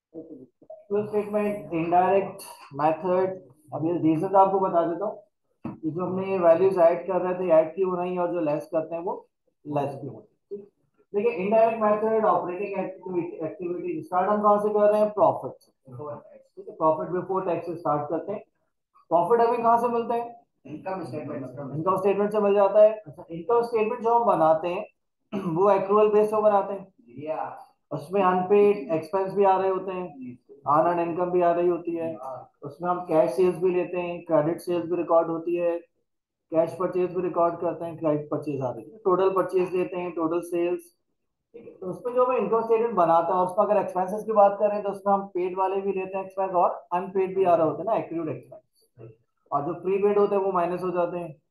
Statement, indirect method. अब ये reason आपको बता देता हूँ कि जो हमने वैल्यूज ऐड कर रहे थे ऐड क्यों नहीं, और जो लेस करते हैं वो लेस क्यों होते हैं। देखिए indirect method operating activity start हम कहाँ से कर रहे हैं? प्रॉफिट से। ठीक है, प्रॉफिट बिफोर टैक्स से स्टार्ट करते हैं। प्रॉफिट हमें कहाँ से मिलता है? इनकम स्टेटमेंट से मिल जाता है। अच्छा, इनकम स्टेटमेंट जो हम बनाते हैं वो एक्रूअल बेस पे बनाते हैं। उसमें अनपेड एक्सपेंस भी आ रहे होते हैं, अर्न इनकम भी आ रही होती है। उसमें हम कैश सेल्स भी लेते हैं, क्रेडिट सेल्स भी रिकॉर्ड होती है, कैश परचेज भी रिकॉर्ड करते हैं, क्रेडिट परचेज आ रही है, टोटल परचेज लेते हैं, टोटल सेल्स। ठीक है, तो उसमें जो हम इनकम स्टेटमेंट बनाते हैं उसमें अगर एक्सपेंसेस की बात करें तो उसमें हम पेड वाले भी लेते हैं एक्सपेंस, और अनपेड भी आ रहे होते हैं ना, एक्रूड एक्सपेंस। और जो प्री पेड होते हैं वो माइनस हो जाते हैं।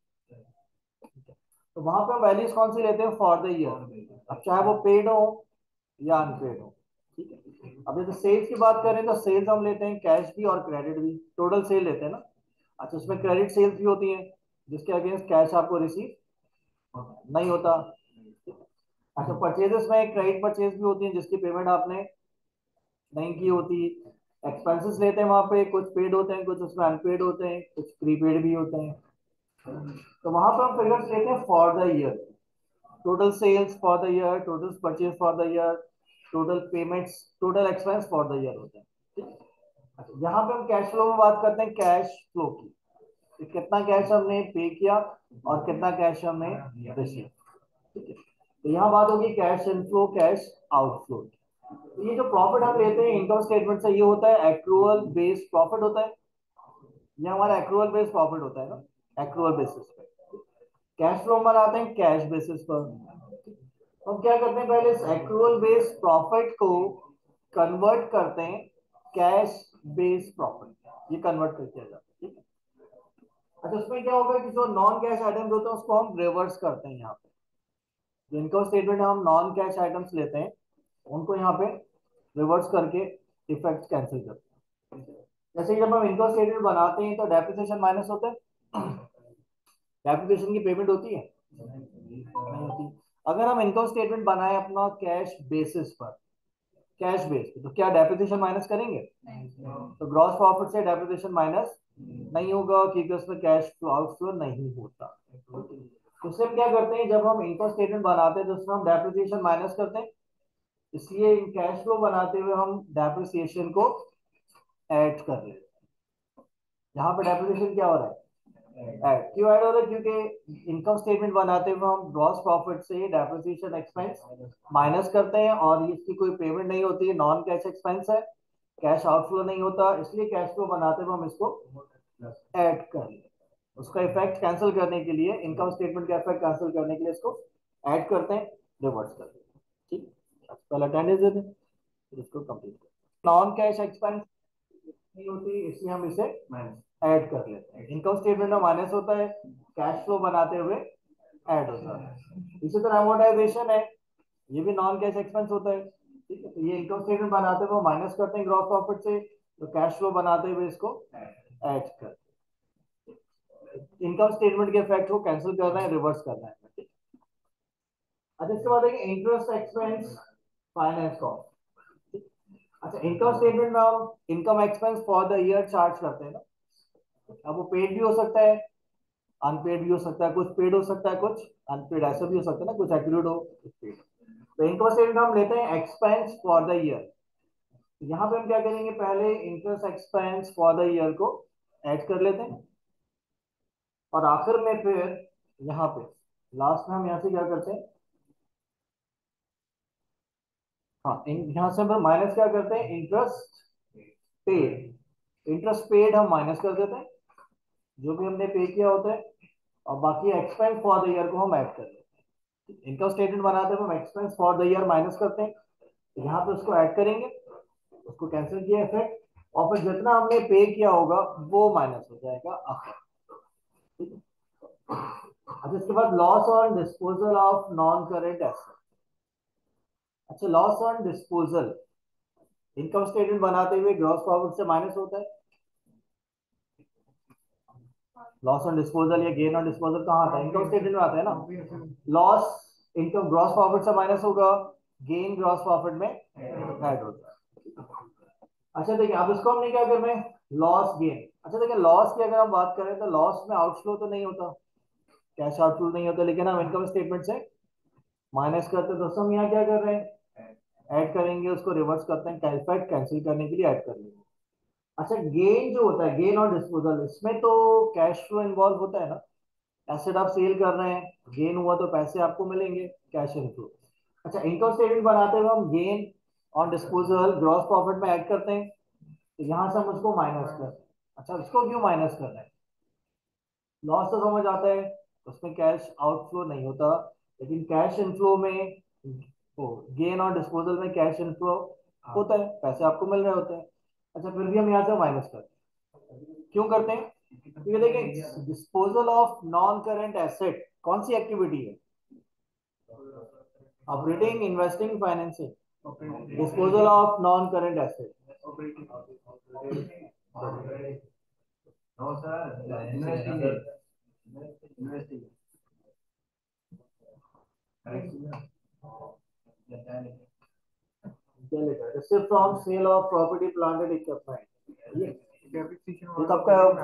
तो वहां पे हम वैल्यूज कौन सी लेते हैं? फॉर द ईयर, अब चाहे वो पेड हो या अनपेड हो। ठीक है, अब जैसे सेल्स की बात करें तो सेल्स हम लेते हैं कैश भी और क्रेडिट भी, टोटल सेल लेते हैं ना। अच्छा, उसमें क्रेडिट सेल्स भी होती है जिसके अगेंस्ट कैश आपको रिसीव नहीं होता। अच्छा, परचेजेस में क्रेडिट परचेज भी होती है जिसकी पेमेंट आपने नहीं की होती। एक्सपेंसेस लेते हैं वहां पे, कुछ पेड होते हैं, कुछ उसमें अनपेड होते हैं, कुछ प्रीपेड भी होते हैं। तो वहां पर हम फिगर्स लेते हैं for the year, total sales for the year, total purchase for the year, total payments, total expense for the year होते हैं। ठीक है? अच्छा, यहाँ पे हम कैश फ्लो में बात करते हैं, कैश फ्लो की, कि कितना कैश हमने पे किया और कितना कैश हमने रिसीव। ठीक है, तो यहाँ बात होगी कैश इनफ्लो, कैश आउटफ्लो। ये जो प्रॉफिट हम लेते हैं इनकम स्टेटमेंट से, ये होता है एक्रूअल बेस्ड प्रॉफिट होता है। ये हमारा एक्रूअल बेस्ड प्रॉफिट होता है ना, एक्रूअल बेसिस पे। कैश फ्लो बनाते हैं कैश बेसिस पर। तो हम क्या करते हैं, पहले इस एक्रूअल बेस्ड प्रॉफिट को कन्वर्ट करते हैं कैश बेस्ड प्रॉफिट, ये कन्वर्ट करके आ जाता है। ठीक है, अच्छा उसमें क्या होगा कि जो नॉन कैश आइटम्स होते हैं उसको हम रिवर्स करते हैं यहाँ पे। जो इनकम स्टेटमेंट में हम नॉन कैश आइटम्स लेते हैं उनको यहाँ पे रिवर्स करके इफेक्ट कैंसिल करते हैं। जैसे कि जब हम इनकम स्टेटमेंट बनाते हैं तो डेप्रिसिएशन माइनस होता है। डेप्रिसिएशन की पेमेंट होती है? नहीं होती। अगर हम इनकम स्टेटमेंट बनाए अपना कैश बेसिस पर, कैश बेस पे, तो क्या डेप्रिसिएशन माइनस करेंगे? तो ग्रॉस प्रॉफिट से डेप्रिसिएशन माइनस नहीं होगा क्योंकि उसमें कैश फ्लो आउटफ्लो नहीं होता। तो उससे हम क्या करते हैं, जब हम इनकम स्टेटमेंट बनाते हैं तो उसमें हम डेप्रिसिएशन माइनस करते हैं, इसलिए कैश फ्लो बनाते हुए हम डेप्रिसिएशन को ऐड कर रहे हैं। यहाँ पे डेप्रिसिएशन क्या हो रहा है? ऐड क्यों ऐड हो रहा है? क्योंकि इनकम स्टेटमेंट बनाते हुए हम ग्रॉस प्रॉफिट से डेप्रिसिएशन एक्सपेंस माइनस करते हैं, और इसकी कोई पेमेंट नहीं होती है, नॉन कैश एक्सपेंस है, कैश आउटफ्लो नहीं होता, इसलिए कैश फ्लो बनाते हुए हम इसको ऐड कर लें। उसका इफेक्ट कैंसिल करने के लिए, इनकम स्टेटमेंट का इफेक्ट कैंसिल करने के लिए इसको ऐड करते हैं, रिवर्स करते हैं। ठीक, पहले अटेंडेंस देते हैं फिर इसको कंप्लीट करते हैं। नॉन कैश एक्सपेंस नहीं होती इसलिए हम इसे ऐड कर लेते हैं। इनकम स्टेटमेंट में माइनस होता है, कैश फ्लो बनाते हुए ऐड होता है। इसी तरह अमोर्टाइजेशन है, ये भी नॉन कैश एक्सपेंस होता है। ठीक है, तो ये इनकम स्टेटमेंट बनाते हुए माइनस करते हैं ग्रॉस प्रॉफिट से, तो कैश फ्लो बनाते हुए इसको ऐड करते हैं। इनकम स्टेटमेंट के इफेक्ट को कैंसिल करना है, रिवर्स करना है। ठीक? अच्छा, इसके बाद देखिए इंटरेस्ट एक्सपेंस, फाइनेंस कॉस्ट। अच्छा, इनकम स्टेटमेंट में हम income expense for the year charge करते हैं ना। अब वो पेड भी हो सकता है, अनपेड भी हो सकता है, कुछ पेड हो सकता है, कुछ अनपेड, ऐसा भी हो सकता है ना, कुछ एक्रूड हो कुछ पेड। तो इनकम स्टेटमेंट हम लेते हैं एक्सपेंस फॉर द ईयर। यहाँ पे हम क्या करेंगे, पहले interest expense for the year को ऐड कर लेते हैं, और आखिर में फिर यहाँ पे लास्ट में हम यहाँ से क्या करते हैं, हाँ यहाँ से हम माइनस क्या करते हैं, इंटरेस्ट पेड। इंटरेस्ट पेड हम माइनस कर देते हैं, जो भी हमने पे किया होता है, और बाकी एक्सपेंस फॉर द ईयर को हम ऐड कर लेते हैं। इनकम स्टेटमेंट बनाते हैं हम expense for the year minus करते हैं, यहाँ पे उसको ऐड करेंगे, उसको कैंसिल किया इफेक्ट, और फिर जितना हमने पे किया होगा वो माइनस हो जाएगा आखिर। ठीक है, अच्छा इसके बाद loss on disposal of non current asset. अच्छा, loss on disposal income statement बनाते हुए ग्रॉस प्रॉफिट से माइनस होता है। लॉस ऑन डिस्पोजल या गेन ऑन डिस्पोजल कहाँ आता है? इनकम स्टेटमेंट में आता है ना। लॉस इनकम ग्रॉस प्रॉफिट से माइनस होगा, गेन ग्रॉस प्रॉफिट में ऐड होता है। अच्छा देखिए, अब इसको हमने क्या करना है, लॉस गेन। अच्छा देखिए, लॉस की अगर हम बात करें तो लॉस में आउटफ्लो तो नहीं होता, कैश आउटफ्लो नहीं होता, लेकिन हम इनकम स्टेटमेंट से माइनस करते हैं। दोस्तों हम यहाँ क्या कर रहे हैं, ऐड करेंगे, उसको रिवर्स करते हैं, इफेक्ट कैंसिल करने के लिए ऐड कर लेंगे। अच्छा गेन जो होता है, गेन और डिस्पोजल, इसमें तो कैश फ्लो इन्वॉल्व होता है ना, एसेट आप सेल कर रहे हैं, गेन हुआ तो पैसे आपको मिलेंगे, कैश इनफ्लो। अच्छा इनकम स्टेटमेंट बनाते हुए हम gain on disposal gross profit में ऐड करते हैं, तो यहां से हम उसको माइनस करते हैं। अच्छा उसको क्यों माइनस कर रहे हैं, लॉस तो समझ आता है, उसमें कैश आउटफ्लो नहीं होता, लेकिन कैश इनफ्लो में, वो गेन और डिस्पोजल में कैश इनफ्लो होता है, पैसे आपको मिल रहे होते हैं। अच्छा फिर भी हम यहाँ से माइनस करते हैं, क्यों करते हैं, क्योंकि देखिए disposal of non current asset कौन सी एक्टिविटी है, operating, investing, financing, disposal of non current asset. क्या लिखा है, receipt from sale of property plant and equipment, ये कब का है?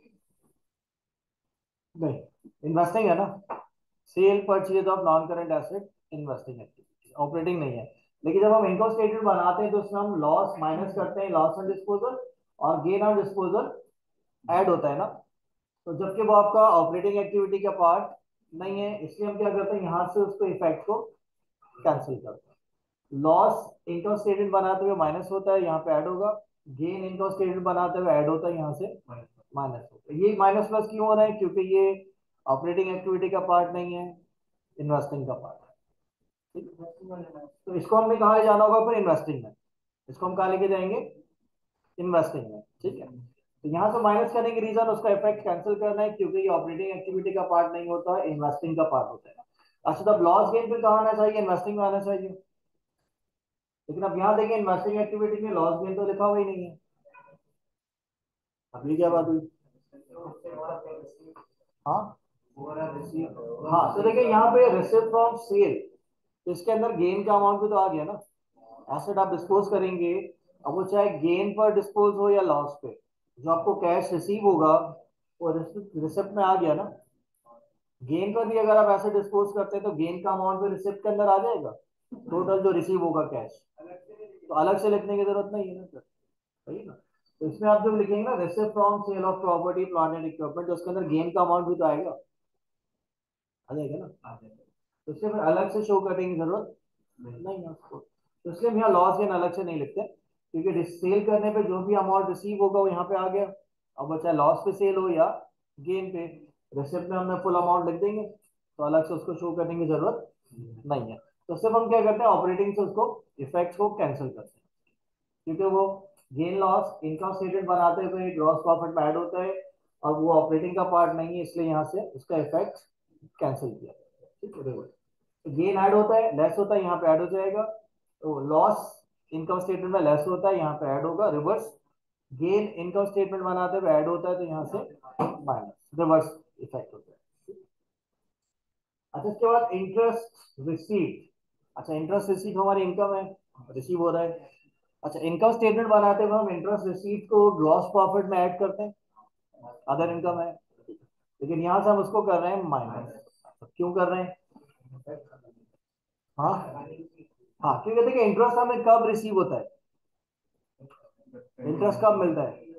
नहीं, इन्वेस्टिंग है ना, sale purchase of non current asset, investing activity, operating नहीं है। लेकिन जब हम इनकम स्टेटमेंट बनाते हैं तो उसमें हम लॉस माइनस करते हैं, लॉस ऑन डिस्पोजल, और गेन ऑन डिस्पोजल ऐड होता है ना, तो जबकि वो आपका ऑपरेटिंग एक्टिविटी का पार्ट नहीं है, इसलिए हम क्या करते हैं, यहाँ से उसको इफेक्ट को कैंसिल करते हैं। लॉस इनकम स्टेटमेंट बनाते हुए माइनस होता है, यहाँ पे ऐड होगा, गेन इनकम स्टेटमेंट बनाते हुए ऐड होता है, यहाँ से माइनस होता है। ये माइनस प्लस क्यों हो रहा है, क्योंकि ये ऑपरेटिंग एक्टिविटी का पार्ट नहीं है, इन्वेस्टिंग का पार्ट है। ठीक है? तो इसको हमने कहाँ ले जाना होगा, फिर इन्वेस्टिंग में, इसको हम कहाँ लेके जाएंगे, इन्वेस्टिंग में। ठीक है, तो यहाँ से माइनस करने की रीजन उसका इफेक्ट कैंसिल करना है, क्योंकि ये ऑपरेटिंग एक्टिविटी का पार्ट नहीं होता, इन्वेस्टिंग का पार्ट होता है। अच्छा तब लॉस गेन फिर कहाँ आना चाहिए, इन्वेस्टिंग में आना चाहिए, लेकिन अब यहाँ देखिए इन्वेस्टिंग एक्टिविटी में लॉस गेन तो लिखा हुआ ही नहीं है। अब ये क्या बात हुई, हाँ हाँ, तो देखिए यहाँ पे रिसिप्ट फ्रॉम सेल, तो इसके अंदर गेन का अमाउंट भी तो आ गया ना, एसेट आप डिस्पोज करेंगे, अब वो चाहे गेन पर डिस्पोज हो या लॉस पे, जो आपको कैश रिसीव होगा वो रिसिप्ट में आ गया ना। गेन पर भी अगर आप ऐसे डिस्पोज करते हैं तो गेन का अमाउंट भी रिसिप्ट के अंदर आ जाएगा, टोटल जो रिसीव होगा कैश, तो अलग से लिखने की जरूरत नहीं है ना सर, सही है ना। तो इसमें आप जब लिखेंगे ना receipt from sale of property plant and equipment, तो उसके अंदर गेन का अमाउंट भी तो आएगा, आ जाएगा ना, आ जाएगा, तो इससे फिर अलग से शो करने की जरूरत नहीं है उसको, तो इसलिए हम यहाँ लॉस गेन अलग से नहीं लिखते, क्योंकि सेल करने पे जो भी अमाउंट रिसीव होगा वो यहाँ पे आ गया, अब वो चाहे लॉस पे सेल हो या गेन पे, रिसिप्ट में हमने फुल अमाउंट लिख देंगे, तो अलग से उसको शो करने की जरूरत नहीं है। तो सिर्फ हम क्या करते हैं, ऑपरेटिंग से उसको इफेक्ट को कैंसिल करते हैं, क्योंकि वो गेन लॉस इनकम स्टेटमेंट बनाते हुए ग्रॉस प्रॉफिट में ऐड होता है, और वो ऑपरेटिंग का पार्ट नहीं है, इसलिए यहाँ से उसका इफेक्ट कैंसिल किया। ठीक है, गेन ऐड होता है, लेस होता है, यहाँ पे ऐड हो जाएगा, तो लॉस इनकम स्टेटमेंट में लेस होता है, यहाँ पे ऐड होगा, रिवर्स गेन इनकम स्टेटमेंट बनाते हुए ऐड होता है, तो यहाँ से माइनस, रिवर्स इफेक्ट होता है। अच्छा इसके बाद इंटरेस्ट रिसीव्ड, अच्छा इंटरेस्ट रिसीव हमारी इनकम है, रिसीव हो रहा है। अच्छा इनकम स्टेटमेंट बनाते हुए हम इंटरेस्ट रिसीव को ग्रॉस प्रॉफिट में ऐड करते हैं, अदर इनकम है, लेकिन यहाँ से हम उसको कर रहे हैं माइनस, क्यों कर रहे हैं, हाँ हाँ, क्योंकि देखिए इंटरेस्ट हमें कब रिसीव होता है, इंटरेस्ट कब मिलता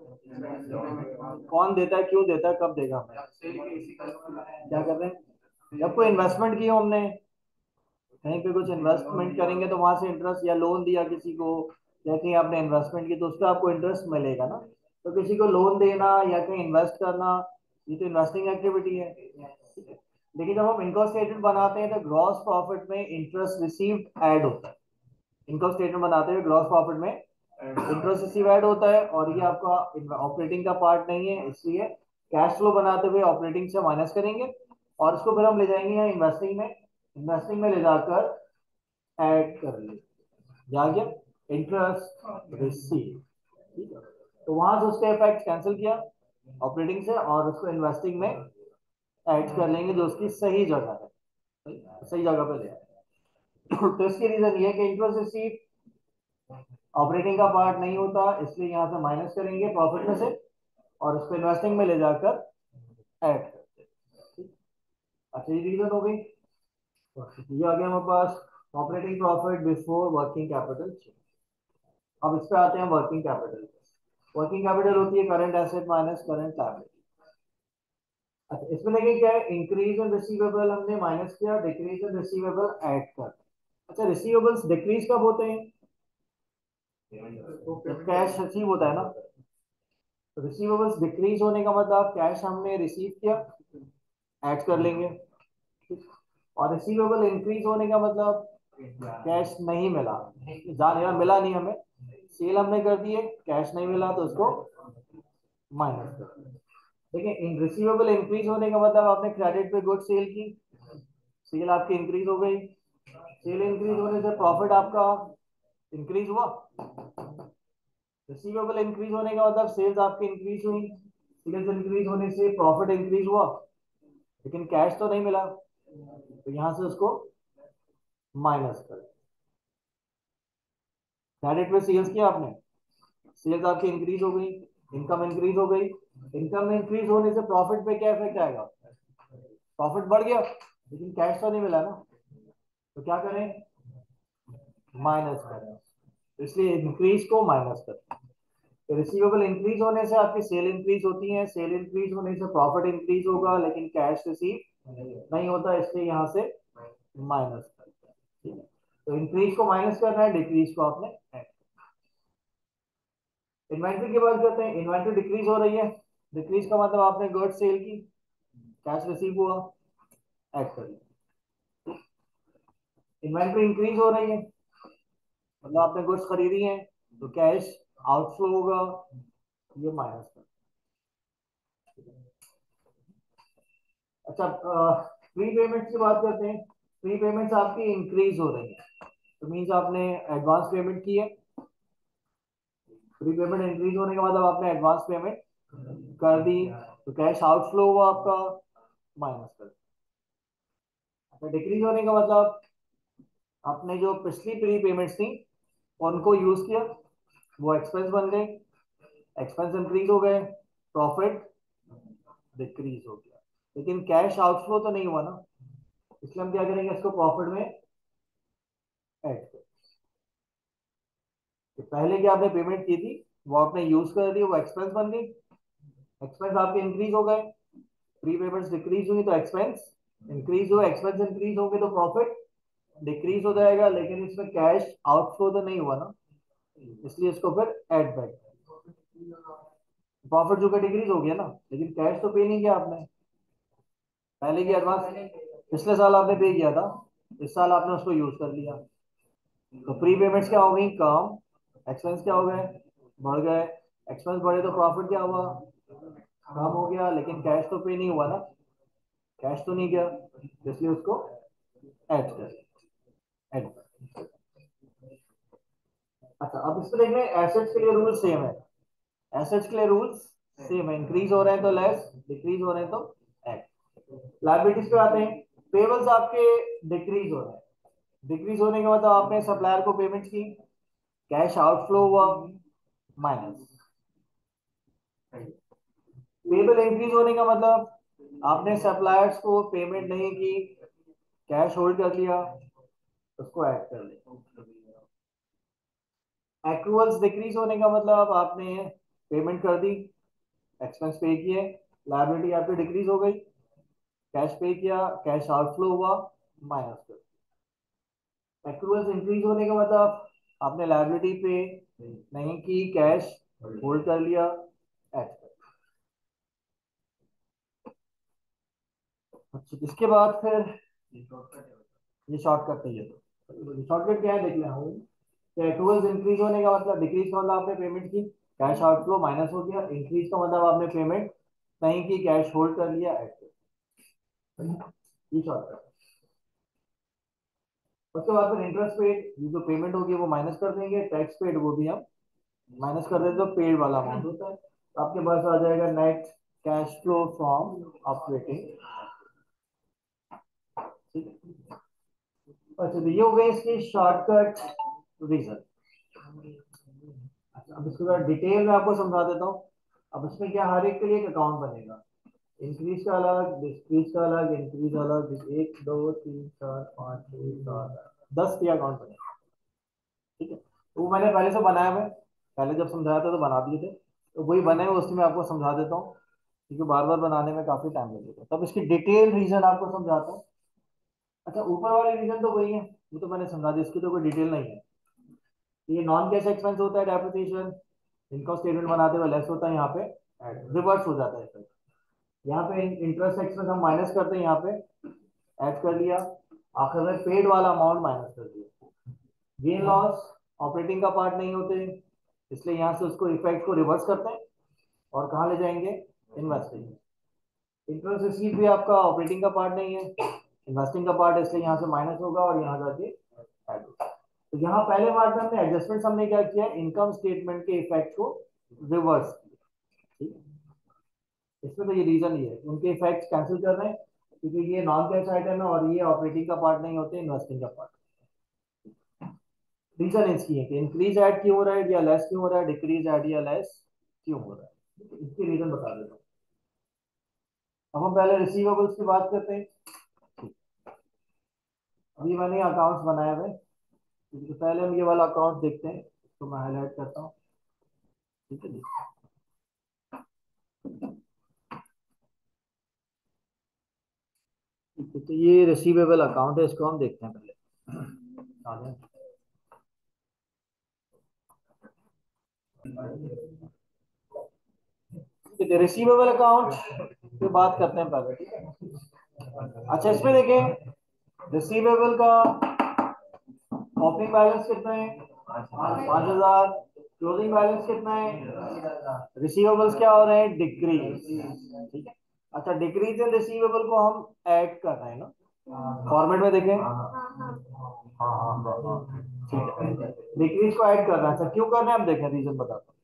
है, कौन देता है, क्यों देता है, कब देगा हमें, क्या कर रहे हैं, जब कोई इन्वेस्टमेंट की हो हमने, कहीं पे कुछ इन्वेस्टमेंट करेंगे तो वहां से इंटरेस्ट, या लोन दिया किसी को, या कहीं आपने इन्वेस्टमेंट की तो उस पर आपको इंटरेस्ट मिलेगा ना, तो किसी को लोन देना या कहीं इन्वेस्ट करना, ये तो इन्वेस्टिंग एक्टिविटी है। लेकिन जब हम इनकम स्टेटमेंट बनाते हैं तो ग्रॉस प्रॉफिट में इंटरेस्ट रिसीव्ड ऐड होता है, इनकम स्टेटमेंट बनाते हुए ग्रॉस प्रॉफिट में इंटरेस्ट रिसीव ऐड होता है, और ये आपका ऑपरेटिंग का पार्ट नहीं है, इसलिए कैश फ्लो बनाते हुए ऑपरेटिंग से माइनस करेंगे, और इसको फिर हम ले जाएंगे यहाँ इन्वेस्टिंग में, इन्वेस्टिंग में ले जाकर ऐड कर लेंगे, जा गया इंटरेस्ट रिसीव। ठीक है, तो वहां से उसका इफेक्ट कैंसिल किया ऑपरेटिंग से, और उसको इन्वेस्टिंग में ऐड कर लेंगे, जो उसकी सही जगह है, सही जगह पे ले आए। तो इसकी रीजन ये है कि इंटरेस्ट रिसीव ऑपरेटिंग का पार्ट नहीं होता, इसलिए यहाँ से माइनस करेंगे प्रॉफिट में से और उसको इन्वेस्टिंग में ले जाकर ऐड करते हैं। अच्छा, ये रीजन हो गई। ये आ गया हमारे पास operating profit before working capital. अब इस पे आते हैं वर्किंग कैपिटल। वर्किंग कैपिटल होती है current asset minus current liability. अच्छा, इसमें देखिए क्या है, इंक्रीज इन रिसीवेबल हमने माइनस किया, डिक्रीज इन रिसीवेबल ऐड कर। अच्छा, रिसीवेबल्स डिक्रीज कब होते हैं? जब कैश अचीव होता है ना। रिसीवेबल्स डिक्रीज होने का मतलब कैश हमने रिसीव किया, ऐड कर लेंगे। और रिसीवेबल इंक्रीज होने का मतलब कैश नहीं मिला, जान या मिला नहीं हमें, सेल हमने कर दी है, कैश नहीं मिला तो उसको माइनस कर। देखिए, इन रिसीवेबल इंक्रीज होने का मतलब आपने क्रेडिट पे गुड सेल की, सेल आपकी इंक्रीज हो गई, सेल इंक्रीज होने से प्रॉफिट आपका इंक्रीज हुआ। रिसीवेबल इंक्रीज होने का मतलब सेल्स आपकी इंक्रीज हुई, सेल्स इंक्रीज होने से प्रॉफिट इंक्रीज हुआ, लेकिन कैश तो नहीं मिला, तो यहां से उसको माइनस कर। क्रेडिट पे सेल्स किया आपने, सेल्स आपकी इंक्रीज हो गई, इनकम इंक्रीज हो गई, इनकम इंक्रीज होने से प्रॉफिट पे क्या इफेक्ट आएगा? प्रॉफिट बढ़ गया, लेकिन कैश तो नहीं मिला ना, तो क्या करें? माइनस करें। इसलिए इंक्रीज को माइनस करें। रिसीवेबल इंक्रीज होने से आपकी सेल इंक्रीज होती है, सेल इंक्रीज होने से प्रॉफिट इंक्रीज होगा, लेकिन कैश रिसीव नहीं होता, इसलिए यहां से माइनस करते हैं। ठीक है, तो इंक्रीज को माइनस करना है, डिक्रीज को आपने ऐड। इन्वेंट्री की बात करते हैं। इन्वेंट्री डिक्रीज हो रही है, डिक्रीज का मतलब आपने गुड सेल की, कैश रिसीव हुआ, ऐड कर लिया। इन्वेंट्री इंक्रीज हो रही है, मतलब आपने गुड्स खरीदी है, तो कैश आउटफ्लो होगा, ये माइनस कर। अच्छा, प्री पेमेंट की बात करते हैं। प्री पेमेंट्स आपकी इंक्रीज हो रही है, तो मीन्स आपने एडवांस पेमेंट की है। प्री पेमेंट इंक्रीज होने का मतलब आपने एडवांस पेमेंट कर दी, तो कैश आउटफ्लो हुआ आपका, माइनस कर। अच्छा, डिक्रीज होने का मतलब आपने जो पिछली प्री पेमेंट्स थी उनको यूज किया, वो एक्सपेंस बन गए, एक्सपेंस इंक्रीज हो गए, प्रॉफिट डिक्रीज हो गया, लेकिन कैश आउटफ्लो तो नहीं हुआ ना, इसलिए हम क्या करेंगे, इसको प्रॉफिट में ऐड करें। तो पहले की आपने पेमेंट की थी, वो आपने यूज कर दी, वो एक्सपेंस बन गई, एक्सपेंस आपके इंक्रीज हो गए, प्री पेमेंट्स डिक्रीज हुई तो एक्सपेंस इंक्रीज हुए, एक्सपेंस इंक्रीज होंगे तो प्रॉफिट डिक्रीज हो जाएगा, लेकिन इसमें कैश आउटफ्लो तो नहीं हुआ ना, इसलिए इसको फिर ऐड बैक। प्रॉफिट जो का डिक्रीज हो गया ना, लेकिन कैश तो पे नहीं किया आपने, पहले की एडवांस पिछले साल आपने पे किया था, इस साल आपने उसको यूज कर लिया, तो प्री पेमेंट्स क्या हो गई? कम। एक्सपेंस क्या हो गए? बढ़ गए। एक्सपेंस बढ़े तो प्रॉफिट क्या हुआ? कम हो गया, लेकिन कैश तो पे नहीं हुआ ना, कैश तो नहीं गया, इसलिए उसको ऐड कर ऐड। अच्छा, अब इसमें देख रहे हैं एसेट्स के लिए रूल सेम है। एसेट्स के लिए रूल्स सेम है, इंक्रीज हो रहे हैं तो लेस, डिक्रीज हो रहे हैं तो ऐड। लायबिलिटीज पे आते हैं। पेबल्स आपके डिक्रीज हो रहे हैं, डिक्रीज होने के बाद आपने सप्लायर को पेमेंट की, कैश आउटफ्लो हुआ, माइनस। पेबल इंक्रीज होने का मतलब आपने सप्लायर्स को पेमेंट नहीं की, कैश होल्ड कर लिया, उसको ऐड कर लिया। एक्रूअल्स डिक्रीज होने का मतलब आपने पेमेंट कर दी, एक्सपेंस पे किए, लायबिलिटी आपकी डिक्रीज हो गई, कैश पे किया, कैश आउटफ्लो हुआ, माइनस कर। एक्रूअल्स इंक्रीज होने का मतलब आपने लायबिलिटी पे नहीं की, कैश होल्ड कर लिया, ऐड कर। अच्छा, इसके बाद फिर ये शॉर्टकट है, ये तो शॉर्टकट क्या है देख लें। एक्रूअल्स इंक्रीज होने का मतलब, डिक्रीज का मतलब आपने पेमेंट की, कैश आउटफ्लो माइनस हो गया, इंक्रीज का मतलब आपने पेमेंट नहीं की, कैश होल्ड कर लिया, ऐड कर। ये शॉर्टकट। उसके बाद फिर इंटरेस्ट पेड, ये जो पेमेंट होगी वो माइनस कर देंगे, टैक्स पेड वो भी हम माइनस कर देते, तो पेड वाला अमाउंट होता है, तो आपके पास आ जाएगा net cash flow from operating. ठीक है। अच्छा, तो ये हो गए इसके शॉर्टकट रीजन। अब इसको थोड़ा डिटेल में आपको समझा देता हूँ। अब इसमें क्या, हर एक के लिए एक अकाउंट बनेगा। इंक्रीज का अलग, डिक्रीज का अलग, इंक्रीज अलग, 1 2 3 4 5 6 7 10 के अकाउंट बनेगा। ठीक है, तो वो मैंने पहले से बनाया हुआ है, पहले जब समझाया था तो बना दिए थे, तो वही बने हुए उसमें आपको समझा देता हूँ, क्योंकि बार बार बनाने में काफी टाइम लगेगा। तब इसकी डिटेल रीजन आपको समझाता हूँ। अच्छा, ऊपर वाले रीजन तो वही है, वो तो मैंने समझा दिया, इसकी तो कोई डिटेल नहीं है। ये नॉन कैश एक्सपेंस होता है डेप्रिसिएशन, इनकम स्टेटमेंट बनाते हुए लेस होता है, यहाँ पे रिवर्स हो जाता है। यहाँ पे इंटरेस्ट एक्सपेंस हम माइनस करते हैं, यहाँ पे ऐड कर लिया, आखिर में पेड वाला अमाउंट माइनस कर दिया। गेन लॉस ऑपरेटिंग का पार्ट नहीं होते, इसलिए यहाँ से उसको इफेक्ट को रिवर्स करते हैं और कहाँ ले जाएंगे, इन्वेस्टिंग। इंटरेस्ट रिसीव भी आपका ऑपरेटिंग का पार्ट नहीं है, इन्वेस्टिंग का पार्ट है, इसलिए यहाँ से माइनस होगा और यहाँ जाके ऐड होगा। तो यहाँ पहले पार्ट में हमने एडजस्टमेंट हमने क्या किया, इनकम स्टेटमेंट के इफेक्ट को रिवर्स किया। ठीक है, इसमें तो ये रीजन ये है, उनके इफेक्ट्स कैंसिल कर रहे हैं, क्योंकि ये नॉन कैश आइटम है और ये ऑपरेटिंग का पार्ट नहीं होते, इन्वेस्टिंग का पार्ट। रीजन इसकी है कि इंक्रीज ऐड क्यों हो रहा है या लेस क्यों हो रहा है, डिक्रीज ऐड या लेस क्यों हो रहा है, इसके रीजन बता देता हूँ। अब हम पहले रिसीवेबल्स की बात करते हैं। अभी मैंने अकाउंट्स बनाए हुए, तो पहले हम ये वाला अकाउंट देखते हैं, तो मैं हाईलाइट करता हूँ। ठीक है जी, ठीक है, तो ये रिसीवेबल अकाउंट है, इसको हम देखते हैं पहले। आ जाए। ठीक है, रिसीवेबल अकाउंट की बात करते हैं पहले। ठीक है, अच्छा इसमें देखें, रिसीवेबल का ओपनिंग बैलेंस कितना है, 5,000। क्लोजिंग बैलेंस कितना है, रिसीवेबल्स क्या हो रहे हैं, डिक्रीज। ठीक है, अच्छा डिक्रीज इन रिसीवेबल को हम ऐड कर रहे हैं ना, फॉर्मेट में देखें। ठीक है, डिक्रीज को ऐड कर रहे हैं। अच्छा क्यों कर रहे हैं, हम देखें, रीजन बताता हूँ।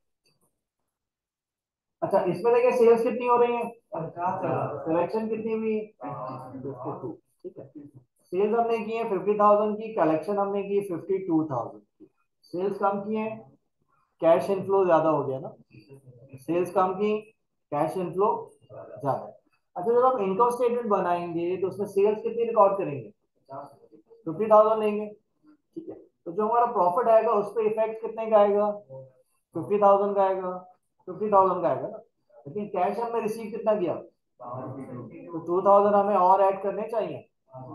अच्छा इसमें देखें, सेल्स कितनी हो रही है, कलेक्शन कितनी हुई, 52। ठीक है, सेल्स हमने की है 50,000 की, कलेक्शन हमने की 52,000 की। सेल्स कम की है, कैश इनफ्लो ज्यादा हो गया ना, सेल्स कम की, कैश इनफ्लो ज्यादा है। अच्छा जब आप इनकम स्टेटमेंट बनाएंगे तो उसमें सेल्स कितनी रिकॉर्ड करेंगे, 50,000 लेंगे। ठीक है, तो जो हमारा प्रॉफिट आएगा उस पर इफेक्ट कितने का आएगा, 50,000 का आएगा, 50,000 का आएगा ना। लेकिन कैश हमने रिसीव कितना किया, तो 2,000 हमें और ऐड करने चाहिए।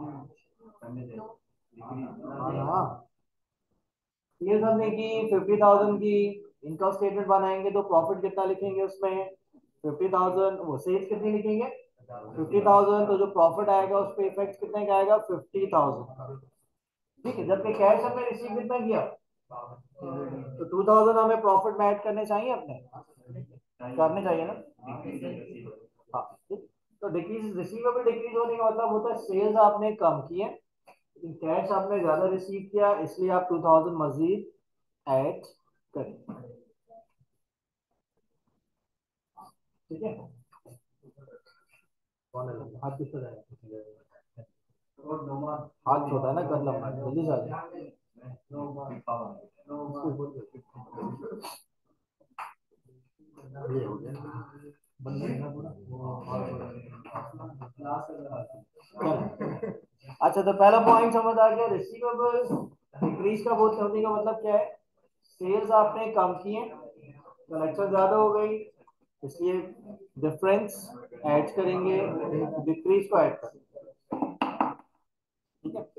हाँ, सेल्स हमने की 50,000 की, इनकम स्टेटमेंट बनाएंगे तो प्रॉफिट कितना लिखेंगे उसमें, 50,000। वो सेल्स कितनी लिखेंगे, 50,000, तो जो प्रॉफिट आएगा उस पर इफेक्ट कितने का आएगा, 50,000। ठीक है, जबकि कैश हमने रिसीव कितना किया, तो 2,000 हमें प्रॉफिट में ऐड करने चाहिए, अपने करने चाहिए ना। हाँ ठीक। तो डिक्रीज, रिसीवेबल डिक्रीज होने का मतलब होता है सेल्स आपने कम की है, लेकिन कैश आपने ज्यादा रिसीव किया, इसलिए आप 2,000 मजीद ऐड करें। ठीक है, कौन है लंबा? हाथ किसका जाएगा, हाथ छोटा है ना, कर लंबा है, जल्दी से आ जाए। इसको ऊपर कर। ये हो गया, बन गया पूरा। अच्छा तो पहला पॉइंट समझ आ गया, रिसीवेबल डिक्रीज का बहुत होने का मतलब क्या है, सेल्स आपने कम की है, कलेक्शन ज्यादा हो गई, इसलिए डिफरेंस ऐड करेंगे, डिक्रीज को ऐड करेंगे। ठीक है,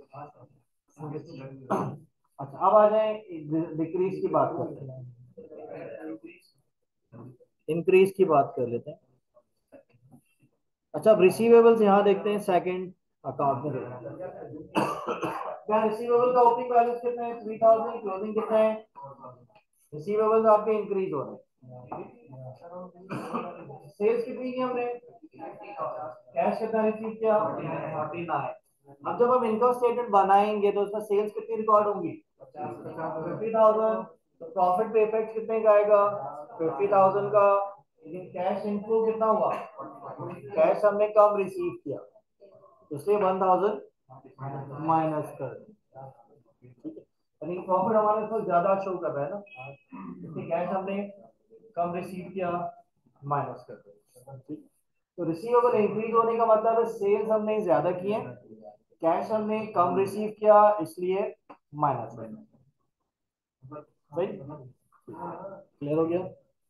अच्छा अब आ जाए डिक्रीज की बात करते हैं, इंक्रीज की बात कर लेते हैं। अच्छा अब रिसीवेबल्स यहाँ देखते हैं, सेकंड अकाउंट में देखते हैं। क्या रिसीवेबल का ओपनिंग बैलेंस कितना है, 3,000, क्लोजिंग कितना है, रिसीवेबल्स आपके इंक्रीज हो रहे हैं। सेल्स कितनी की हमने, कैश कितना रिसीव किया, 49। अब जब हम इनकम स्टेटमेंट बनाएंगे तो उसमें सेल्स कितनी रिकॉर्ड होंगी, 50,000। तो प्रॉफिट पे इफेक्ट कितने का आएगा, 50,000 का। लेकिन कैश इनफ्लो कितना हुआ, कैश हमने कम रिसीव किया, तो इसलिए 1,000 माइनस कर दें। ठीक है, यानी प्रॉफिट हमारे पास ज्यादा शो कर रहा है ना, इसलिए कैश हमने कम रिसीव किया, माइनस कर दो। तो रिसीवेबल इंक्रीज होने का मतलब है सेल्स हमने ज्यादा किए, कैश हमने कम रिसीव किया, इसलिए माइनस है। सही, क्लियर हो गया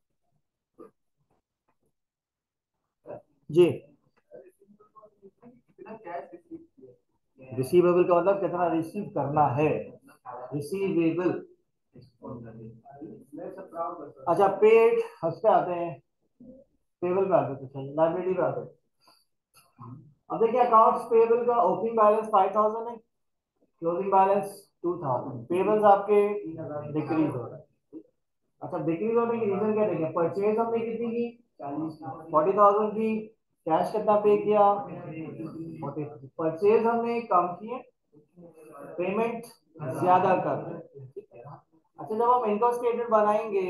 जी। रिसीवेबल का मतलब कितना रिसीव करना है, रिसीवेबल। अच्छा पेड, हंस पे आते हैं, पेबल पे आते थे, लाइबिलिटी पे आते हैं। अब देखिए अकाउंट्स पेबल का ओपनिंग बैलेंस 5000 है, क्लोजिंग बैलेंस 2000, पेबल्स आपके डिक्रीज हो रहा है। अच्छा डिक्रीज होने की रीजन क्या देंगे, परचेज हमने कितनी की 40,000 की, कैश कितना पे किया 40, परचेज हमने कम किए, पेमेंट ज्यादा कर रहे हैं। अच्छा जब हम इनकम स्टेटमेंट बनाएंगे,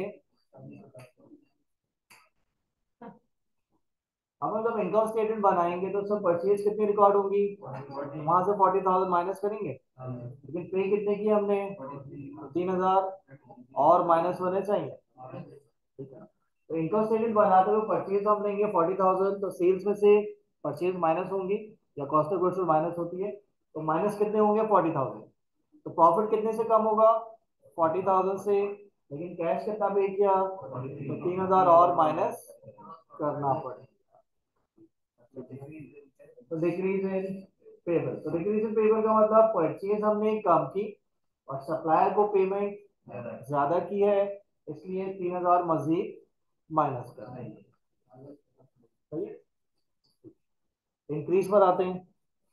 हम जब इनकम स्टेटमेंट बनाएंगे तो सब परचेज कितनी रिकॉर्ड होगी, वहां से 40,000 माइनस करेंगे, लेकिन पे कितने की हमने 3,000, और माइनस होने चाहिए, ठीक है। तो इनकम स्टेटमेंट बनाते हुए परचेज हम लेंगे 40,000, तो सेल्स में से परचेज माइनस होंगी, या कॉस्ट ऑफ गुड्स माइनस होती है, तो माइनस कितने होंगे 40,000, तो प्रॉफिट कितने से कम होगा 40,000 से, लेकिन कैश कितना पे किया तो 3,000 और माइनस करना पड़ेगा, तो डिक्रीज इन पेबल। तो डिक्रीज इन पेबल का मतलब परचेज हमने कम की और सप्लायर को पेमेंट ज्यादा की है, इसलिए 3,000 मजीद माइनस कर रहे हैं। इंक्रीज पर आते हैं,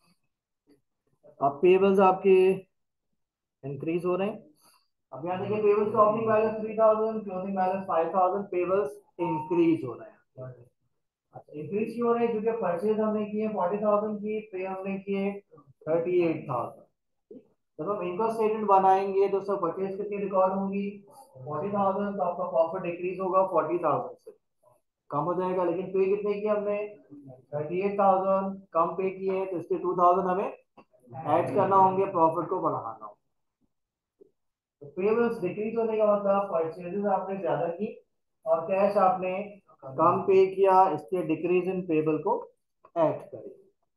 अब पेबल्स आपके इंक्रीज हो रहे हैं। अब यहाँ देखिए पेबल्स का opening balance 3,000, closing balance 5,000, payables increase हो रहे हैं। अच्छा इंक्रीज क्यों हो रहे हैं, क्योंकि परचेज हमने किए 40,000 की, पे हमने किए 38,000। जब हम इनकम स्टेटमेंट बनाएंगे तो सब परचेज कितनी रिकॉर्ड होंगी 40,000, तो आपका प्रॉफिट डिक्रीज होगा 40,000 से, कम हो जाएगा, लेकिन पे कितने किए हमने 38,000, कम पे किए तो इसके 2,000 हमें ऐड करना होंगे, प्रॉफिट को बढ़ाना होगा। तो पेबल्स डिक्रीज होने का मतलब परचेजेस आपने ज्यादा की और कैश आपने कम पे किया, इसके डिक्रीज इन पेबल को ऐड करें।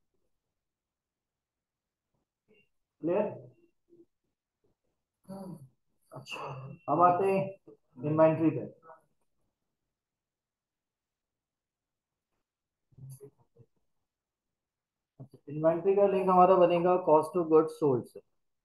क्लियर, अच्छा अब आते हैं इन्वेंट्री पे। इन्वेंट्री का लिंक हमारा बनेगा कॉस्ट ऑफ गुड्स सोल्ड से।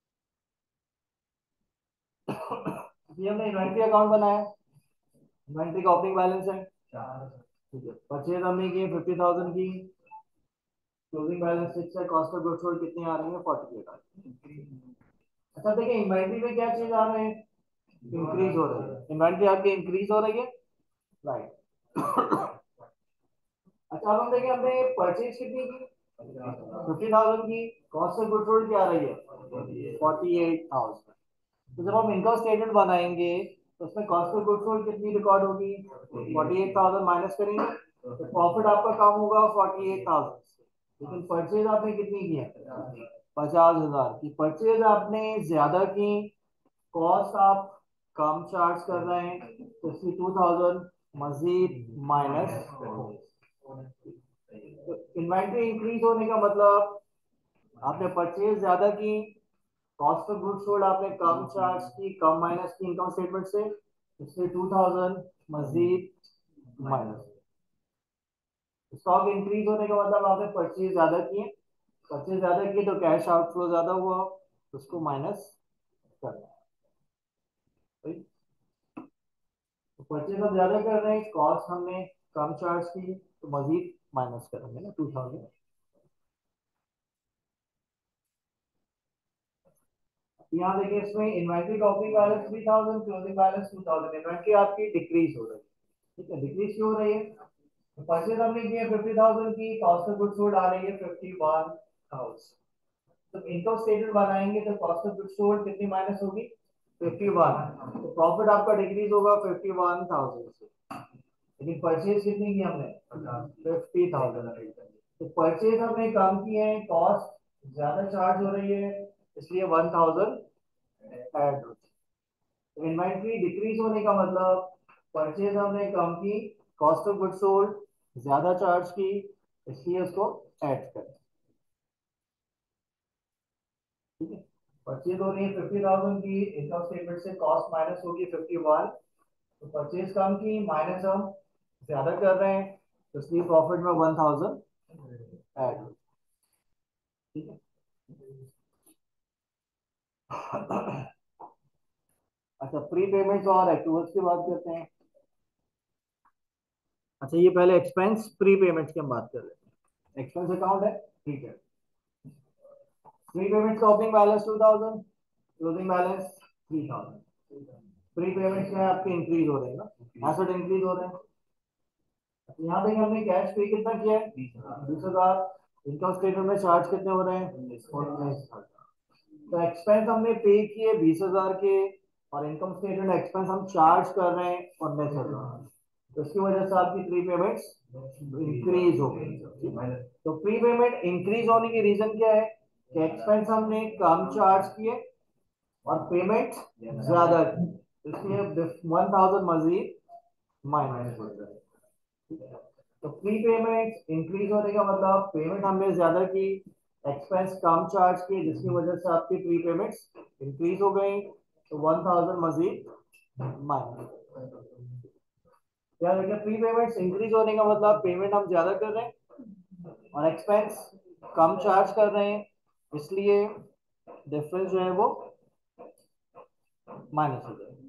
ये हमने इन्वेंट्री अकाउंट बनाया, इन्वेंट्री का ओपनिंग बैलेंस है, ठीक है, परचेज हमने की 50,000 की, क्लोजिंग बैलेंस 6 है, कॉस्ट ऑफ गुड्स सोल्ड कितनी आ रही है 48 आ रही है। अच्छा देखिए इन्वेंट्री में क्या चीज आ रहे हैं, इंक्रीज हो रही है, इन्वेंट्री आपकी इंक्रीज हो रही है, राइट। अच्छा अब हम देखिए हमने परचेज कितनी की 50,000 की, कॉस्ट ऑफ गुड्स सोल्ड क्या आ रही है 48,000। तो जब हम इनकम स्टेटमेंट बनाएंगे तो उसमें कॉस्ट ऑफ गुड्स सोल्ड कितनी रिकॉर्ड होगी 48,000 माइनस करेंगे, तो प्रॉफिट आपका कम होगा 48,000 से, लेकिन परचेज आपने कितनी की है 50,000 की, परचेज आपने ज्यादा की, कॉस्ट आप कम चार्ज कर रहे हैं, तो इसकी 2,000 मजीद माइनस। तो इन्वेंट्री इंक्रीज होने का मतलब आपने परचेज ज्यादा की, कॉस्ट ऑफ गुड्स सोल्ड आपने कम चार्ज की, कम माइनस की इनकम स्टेटमेंट से, इससे 2,000 मजीद माइनस। स्टॉक इंक्रीज होने का मतलब आपने परचेज ज्यादा किए, परचेज ज्यादा किए तो कैश आउटफ्लो ज्यादा हुआ, उसको माइनस करना है। तो परचेज हम ज्यादा कर रहे हैं, कॉस्ट हमने कम चार्ज की, तो मजीद माइनस करेंगे ना 2,000। यहाँ देखिए इसमें इन्वेंट्री का opening balance 3,000, closing balance 2,000, inventory आपकी डिक्रीज हो रही है, ठीक है, डिक्रीज क्यों हो रही है, तो परचेज हमने की है 50,000 की, कॉस्ट ऑफ गुड्स सोल्ड आ रही है 51,000। तो इनकम स्टेटमेंट बनाएंगे तो कॉस्ट ऑफ गुड्स सोल्ड कितनी माइनस होगी 51, तो प्रॉफिट आपका डिक्रीज होगा 51,000 से, लेकिन परचेज कितनी की हमने 50,000, तो परचेज हमने कम किए हैं, कॉस्ट ज्यादा चार्ज हो रही है, इसलिए 1,000 ऐड होते हैं। इन्वेंट्री डिक्रीज होने का मतलब परचेज हमने कम की, कॉस्ट ऑफ गुड सोल्ड ज्यादा चार्ज की, इसलिए उसको ऐड करें। ठीक है, परचेज हो रही है 50,000 की, इनकम स्टेटमेंट से कॉस्ट माइनस होगी 51, तो परचेज कम की माइनस हम ज्यादा कर रहे हैं, तो इसलिए प्रॉफिट में 1000 ऐड हो। ठीक है। अच्छा, प्री पेमेंट्स और एक्टुअल्स की बात करते हैं। अच्छा, ये पहले एक्सपेंस प्री पेमेंट्स की हम बात कर लेते हैं। एक्सपेंस अकाउंट है, ठीक है। प्री पेमेंट्स का opening balance 2000, closing balance 3000। Prepayments में आपके इंक्रीज हो रहे हैं ना, एसेट इंक्रीज हो रहे हैं। यहाँ देखिए हमने कैश पे कितना किया है, 20,000। इनकम स्टेटमेंट में चार्ज कितने हो रहे हैं, 19,000। तो एक्सपेंस हमने पे किए 20,000 के, और इनकम स्टेटमेंट एक्सपेंस हम चार्ज कर रहे हैं 19,000। तो इसकी वजह से आपकी प्री पेमेंट्स इंक्रीज हो गई। तो प्री पेमेंट इंक्रीज होने की रीजन क्या है कि एक्सपेंस हमने कम चार्ज किए और पेमेंट ज्यादा की, इसलिए 1000 मजीद माइनस हो जाए। तो प्री पेमेंट इंक्रीज होने का मतलब पेमेंट हमने ज्यादा की, एक्सपेंस कम चार्ज किए, जिसकी वजह से आपकी प्री पेमेंट्स इंक्रीज हो गई, तो 1000 मजीद माइनस। क्या देखिए, प्री पेमेंट्स इंक्रीज होने का मतलब पेमेंट हम ज्यादा कर रहे हैं और एक्सपेंस कम चार्ज कर रहे हैं, इसलिए डिफरेंस जो है वो माइनस हो जाएगा।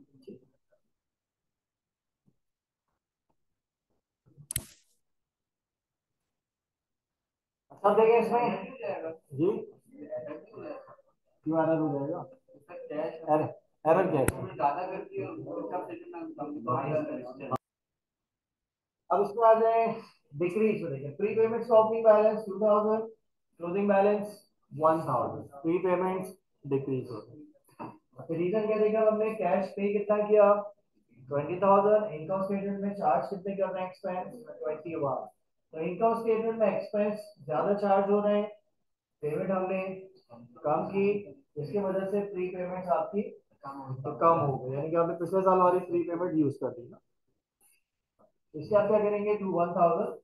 अच्छा देखिए इसमें जी, क्यों एरर हो जाएगा, एरर एरर क्या है। अब इसमें आ जाए डिक्रीज हो रही है। प्री पेमेंट्स का opening balance 2000, closing balance 1000। Prepayments decrease हो रही है। रीजन क्या देखा हमने, कैश पे कितना किया 20,000, इनकम स्टेटमेंट में चार्ज कितने कर रहे हैं, एक्सपेंस 21। तो इनकम स्टेटमेंट में एक्सपेंस ज्यादा चार्ज हो रहे हैं, पेमेंट हमने कम की, इसकी वजह से प्री पेमेंट्स आपकी कम हो गई, यानी कि आपने पिछले साल वाली प्री पेमेंट यूज कर दी ना। इससे आप क्या करेंगे, 1000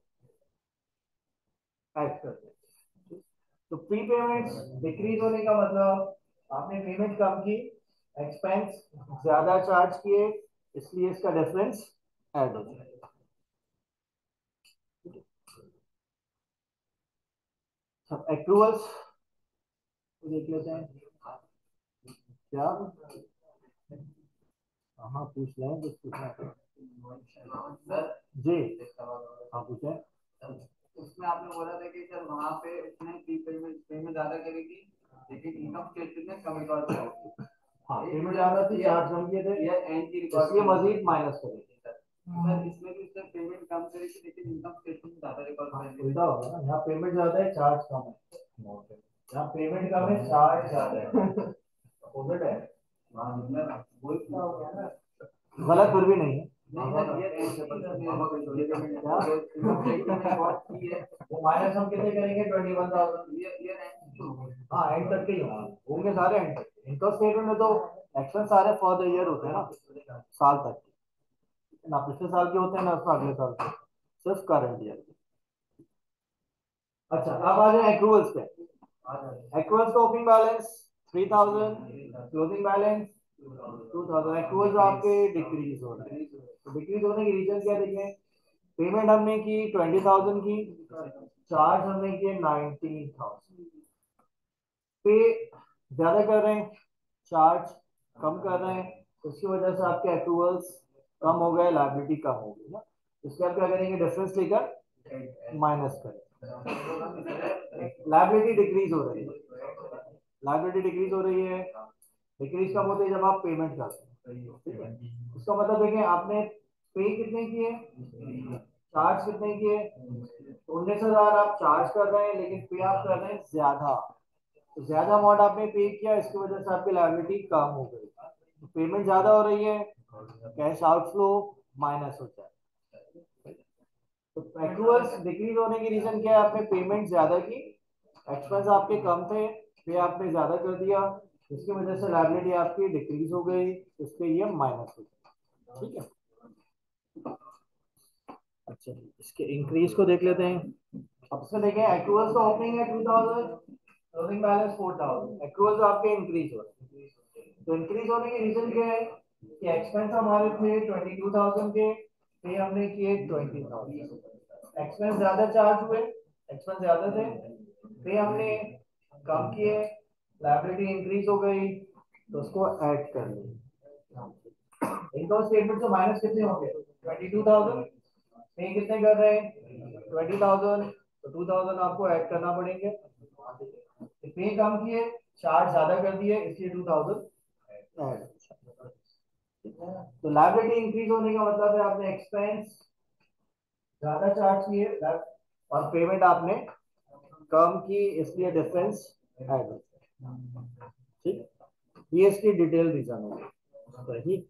ऐड कर देंगे। तो प्री पेमेंट्स डिक्रीज होने का मतलब आपने पेमेंट कम की, एक्सपेंस ज्यादा चार्ज किए, इसलिए इसका डिफरेंस ऐड हो जाएगा। सब एक्रूअल्स देख लेते हैं क्या। हाँ पूछ लें, कुछ पूछना है जी, हाँ पूछे। उसमें आपने बोला था कि सर वहाँ पे इसने पेमेंट पेमेंट ज्यादा करेगी, लेकिन इनकम स्टेटमेंट में कम रिकॉर्ड करेगी। हाँ, पेमेंट ज्यादा थी, चार्ज कम किए थे, ये एंड की रिकॉर्ड, इसलिए मजीद माइनस करेगी। सर इसमें भी सर पेमेंट कम करेगी लेकिन इनकम स्टेटमेंट ज्यादा रिकॉर्ड करेगी। उल्टा होगा ना, यहाँ पेमेंट ज्यादा है, चार्ज कम है। यहाँ पेमेंट कम है, चार्ज ज्यादा है, अपोजिट है। हाँ, वही क्या हो गया ना, गलत फिर भी नहीं है। वो माइनस हम कितने करेंगे, 21,000। हाँ एंड तक के ही होंगे सारे, एंड तक। इंटरेस्ट स्टेटमेंट में तो एक्शन सारे फॉर द ईयर होते हैं ना, साल तक के, ना पिछले साल के होते हैं ना उसका अगले साल के, सिर्फ करंट ईयर के। अच्छा, अब आ जाए एक्रूअल्स पे। एक्रूअल्स का opening balance 3000, closing balance 2000। Accruals आपके डिक्रीज हो रहे हैं, तो डिक्रीज होने की रीजन क्या देखें, पेमेंट हमने की 20,000 की, चार्ज हमने किए 19,000। पे ज्यादा कर रहे हैं, चार्ज कम कर रहे हैं, तो इसकी वजह से आपके एक्रूअल्स कम हो गए, लायबिलिटी कम हो गई ना। इसके आप क्या करेंगे, डिफरेंस लेकर माइनस करें, लायबिलिटी डिक्रीज हो रही है, लायबिलिटी डिक्रीज हो रही है। डिक्रीज कब होती है, जब आप पेमेंट करते हैं। ठीक है, इसका मतलब देखें आपने पे कितने किए, चार्ज कितने किए, 19,000 आप चार्ज कर रहे हैं, लेकिन पे आप कर रहे हैं ज्यादा, तो ज्यादा अमाउंट आपने पे किया, इसकी वजह से आपकी लायबिलिटी कम हो गई, तो पेमेंट ज्यादा हो रही है, कैश आउटफ्लो माइनस हो जाए। तो एक्रूअल्स डिक्रीज होने की रीजन क्या है, आपने पेमेंट ज्यादा की, एक्सपेंस आपके कम थे, पे आपने ज्यादा कर दिया, इसकी वजह से लायबिलिटी आपकी डिक्रीज हो गई, इसके ये माइनस हो गई। ठीक है, अच्छा इसके इंक्रीज को देख लेते हैं। अब से देखें, एक्रूअल्स का ओपनिंग है 2000, क्लोजिंग बैलेंस 4000, एक्रूअल्स आपके इंक्रीज हो रहे हैं। तो इंक्रीज होने के रीजन क्या है कि एक्सपेंस हमारे थे 22,000 के, पे हमने किए 20,000। एक्सपेंस ज्यादा चार्ज हुए, एक्सपेंस ज्यादा थे, पे हमने कम किए, लायबिलिटी इंक्रीज हो गई, तो उसको ऐड कर लिया। इनकम स्टेटमेंट से माइनस कितने होंगे, 22,000, पे कितने कर रहे हैं 20,000, तो 2,000 आपको ऐड करना पड़ेंगे। पे कम किए, चार्ज ज्यादा कर दिए, इसलिए 2,000 ऐड। तो लायबिलिटी इंक्रीज होने का मतलब है आपने एक्सपेंस ज्यादा चार्ज किए और पेमेंट आपने कम की, इसलिए डिफरेंस ऐड। ठीक, ये इसकी डिटेल रीजन है। सही,